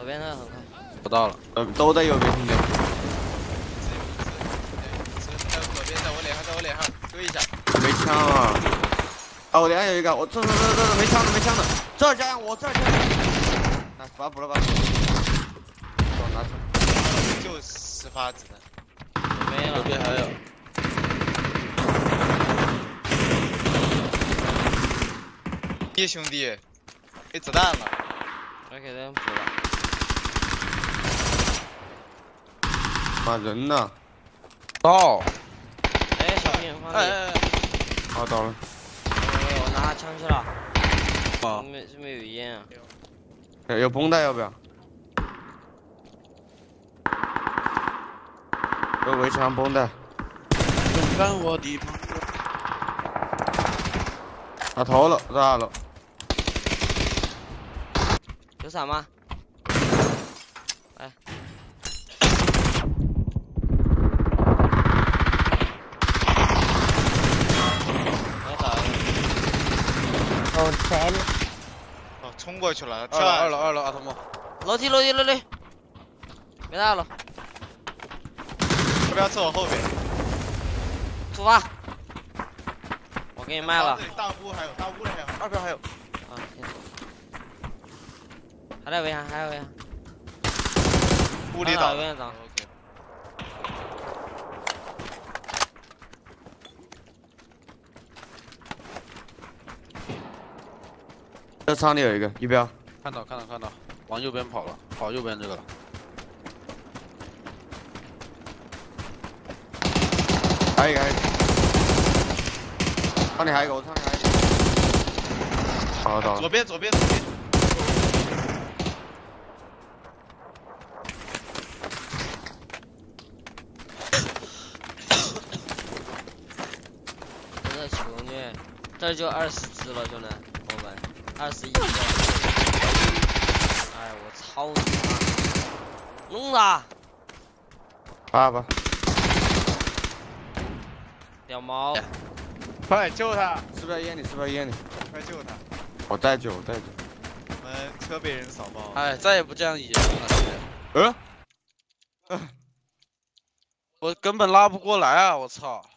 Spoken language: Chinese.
左边那个很快。 不到了。 都在右边兄弟。 左边在我脸上，在我脸上，追一下。 没枪啊！啊，我脸上有一个，我这没枪的没枪的，这儿加上我这儿加上。那把补了吧。我拿走。 就10发子弹。 没了。 右边还有。 耶，兄弟，没子弹了， 我给人补了。 妈人呢？ 到。 哎，小兵放哎， 好到了。 我拿枪去了。 啊， 没有烟啊？ 有绷带要不要？有围墙绷带。 勇敢我的朋友。 打头了，在2楼。 有伞吗？哎，我打哦，天！ 哦，冲过去了， 二楼，阿童木。 楼梯，没大了。 要不要坐我后边？ 出发！我给你卖了。 这里大屋还有，大屋里还有， 二边还有。 啊，天！还在围上，还在围上。 屋里倒。 院长。 OK。 这仓里有一个一标。 看到，往右边跑了，跑右边这个了。 还有一个，仓里还有一个，我仓里还有一个。好到了。 左边。真的求虐，这就20只了，兄弟，我们21个。哎，我操你妈！弄他！ 爸。 屌毛！ 快救他！ 是不是烟里？ 快救他！ 我带救。 我们车被人扫爆。 哎，再也不这样野了。 我根本拉不过来啊！我操！